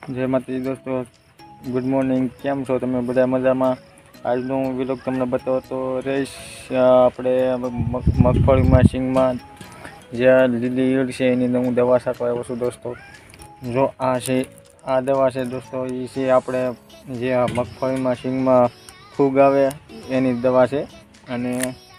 जय माता दोस्तों, गुड मॉर्निंग। केम छो तमे बधा मजामां? આજનો વિલોગ તમને બતાવતો રહીશ આપણે મગફળીમાં સિંગમાં જે લીલી ઈયળ છે એની હું દવા છાંટવા આવ્યો છું દોસ્તો। જો આ દવા છે દોસ્તો, એ છે આપણે જે મગફળીમાં સિંગમાં ફૂગ આવે એની દવા છે। અને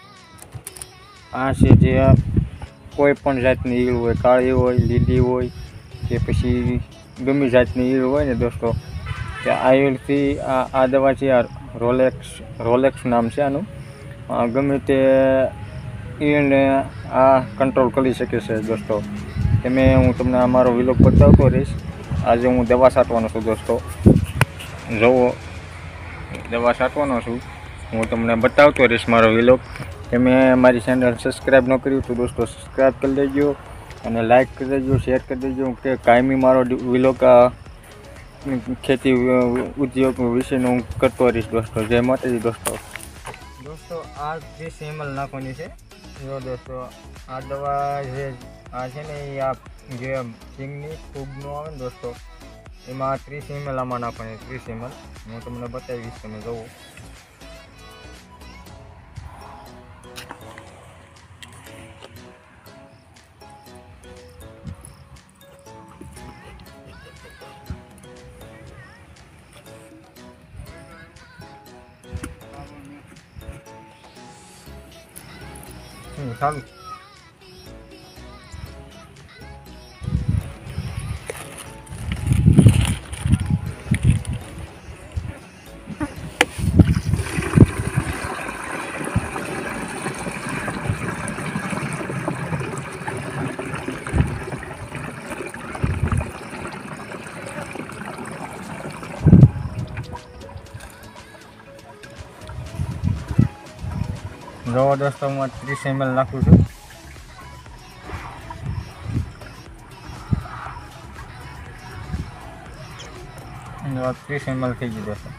આ છે જે કોઈ પણ જાતની ઈયળ હોય, કાળી હોય, લીલી હોય કે પછી ગમે જાતની ઈયળ હોય ને દોસ્તો, કે આ ઈયળથી આ દવા છે રોલેક્સ નામ છે આનું। ગમે તે ઈયળને આ કંટ્રોલ કરી શકે છે દોસ્તો। હું તમને આ મારો વિલોગ બતાવતો રહીશ। આજે હું દવા છાંટવાનો છું દોસ્તો, જુઓ દવા છાંટવાનો છું, હું તમને બતાવતો રહીશ મારો વિલોગ। તમે મારી ચેનલ સબસ્ક્રાઈબ ન કર્યું તો દોસ્તો સબસ્ક્રાઈબ કરી દેજો અને લાઈક કરી દેજો, શેર કરી દેજો કે કાયમી મારો વિલોગ खेती उद्योग विषय હું કરતો રહીશ દોસ્તો। જય માતાજી દોસ્તો। આ જે સેમલ નાખવાની છે જો દોસ્તો, આ દવા જે આ છે ને એ આ જે સિંગની ફૂગનો આવે ને દોસ્તો, એમાં 30 ml આમાં નાખવાની, 30 ml હું તમને બતાવીશ, તમે જુઓ। ચાલુ જો દોસ્તો, હું 30 ml નાખું છું। જો 30 ml થઈ ગયું દોસ્તો।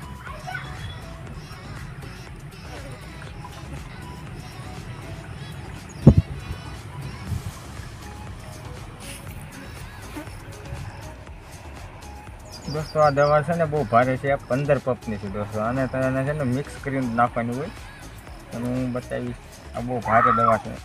દોસ્તો આ દવા છે ને બહુ ભારે છે, આ 15 પંપની છે દોસ્તો। આને તને છે ને મિક્સ કરીને નાખવાની હોય, અને હું બતાવીશ। આ બહુ ભારે દવા છે।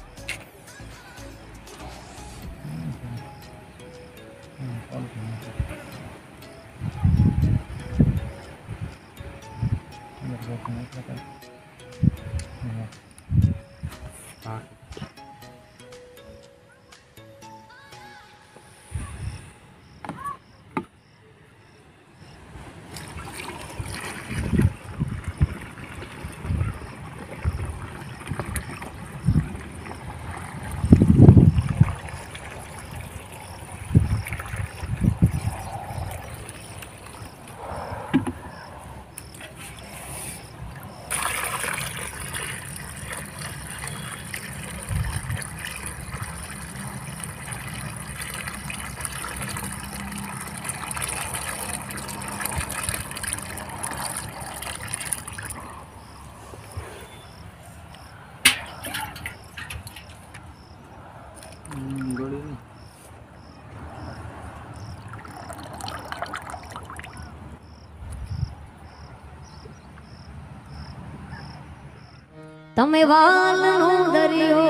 તમે વાલનો દરિયો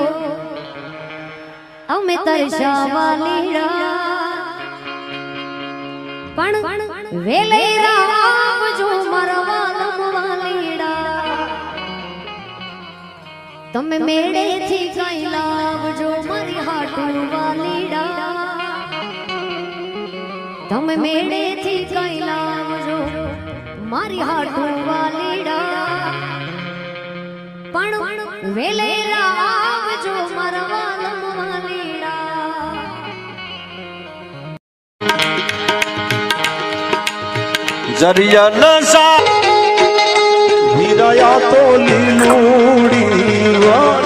અમે તરસાવા લીડા, પણ વેલે આવજો મારા વાલમ વાલીડા। તમે મેળેથી કઈ લાવજો મારી હાટુ વાલીડા, તમે મેળેથી કઈ લાવજો મારી હાટુ વાલીડા, પણ વેલે આવજો મારા વાલમ વાલીડા। જરિયા નસા વીરાયા તો લીલુડી